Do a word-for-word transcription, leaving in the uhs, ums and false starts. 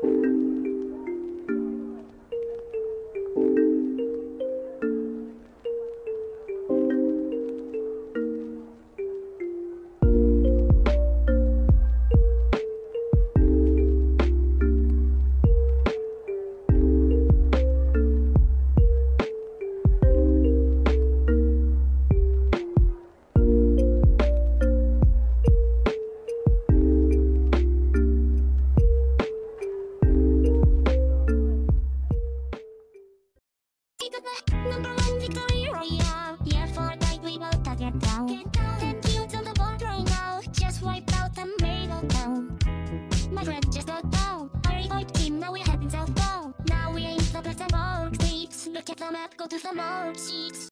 Number one victory royale. Yeah, for that we both get down. Ten kills on the board right now. Just wiped out the middle town. My friend just got down. I revived him, now we're heading southbound. Now we ain't the best of all states. Look at the map, go to the mark sheets.